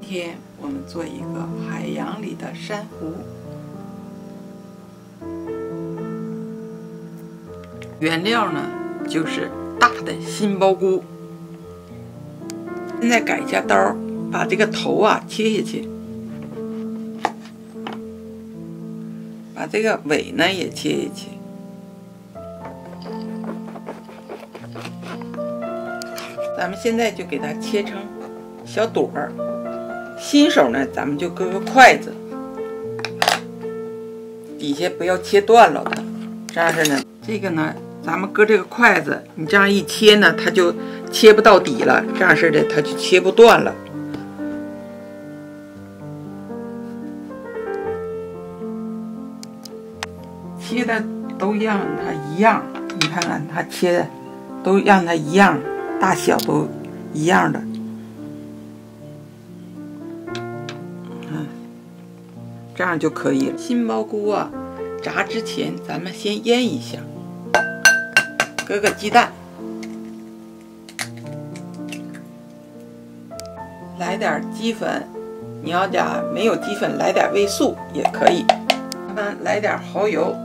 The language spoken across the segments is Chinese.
今天我们做一个海洋里的珊瑚。原料呢就是大的杏鲍菇。现在改一下刀，把这个头切下去，把这个尾呢也切下去。咱们现在就给它切成小朵儿。新手呢，咱们就搁个筷子，底下不要切断了它。这样式呢，这个呢，咱们搁这个筷子，你这样一切呢，它就切不到底了。这样式的，它就切不断了。切的都让它一样，你看看它切的都让它一样，大小都一样的。这样就可以了。杏鲍菇炸之前咱们先腌一下，搁个鸡蛋，来点鸡粉，你要没有鸡粉来点味素也可以。咱们来点蚝油，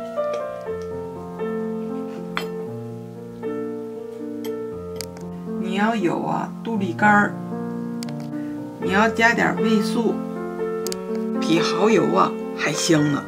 你要有杜丽干，你要加点味素。比蚝油还香呢。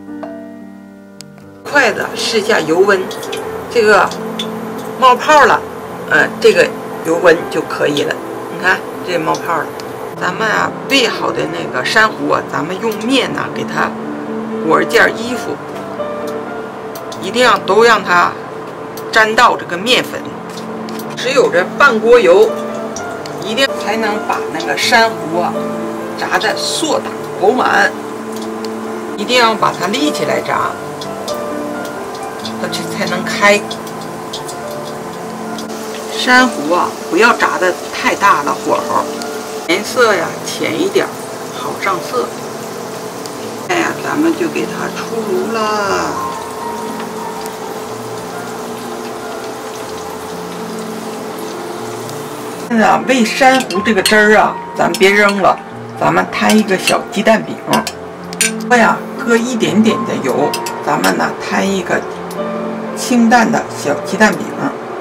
筷子试下油温，这个冒泡了，这个油温就可以了。你看这冒泡了。咱们备好的那个珊瑚咱们用面给它裹件衣服，一定要都让它沾到这个面粉。只有这半锅油，一定才能把那个珊瑚炸的硕大饱满，一定要把它立起来炸，它这才能开。珊瑚不要炸的太大了火候，颜色浅一点，好上色。咱们就给它出炉了。现在煨珊瑚这个汁儿咱别扔了。咱们摊一个小鸡蛋饼，搁一点点的油，咱们呢摊一个清淡的小鸡蛋饼，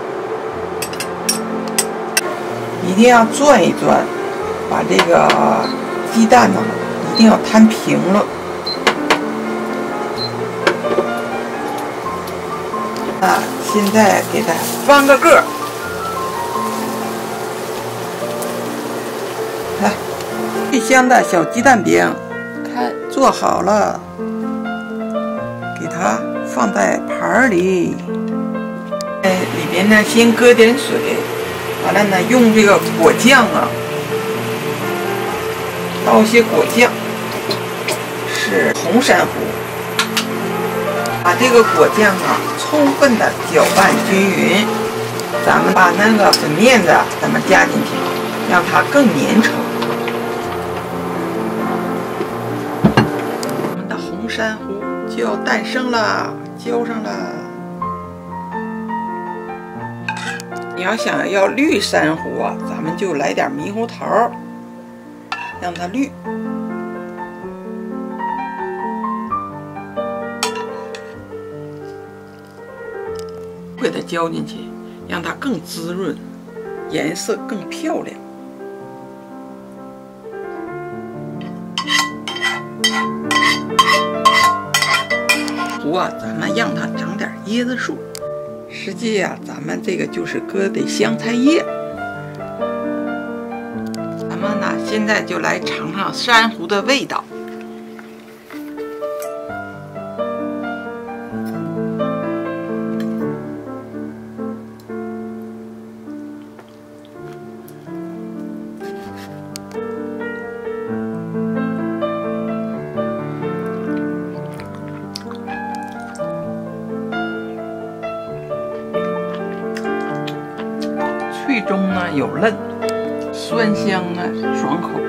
一定要转一转，把这个鸡蛋呢一定要摊平了。现在给它翻个个。来。最香的小鸡蛋饼，看做好了，给它放在盘里。里边呢先搁点水，完了呢用这个果酱倒些果酱，是红珊瑚。把这个果酱充分的搅拌均匀。咱们把那个粉面子咱们加进去，让它更粘稠。珊瑚就要诞生了，浇上了。你要想要绿珊瑚咱们就来点猕猴桃，让它绿。给它浇进去，让它更滋润，颜色更漂亮。咱们让它长点椰子树，实际咱们这个就是搁的香菜叶。咱们呢现在就来尝尝珊瑚的味道。脆中呢有嫩，酸香爽口。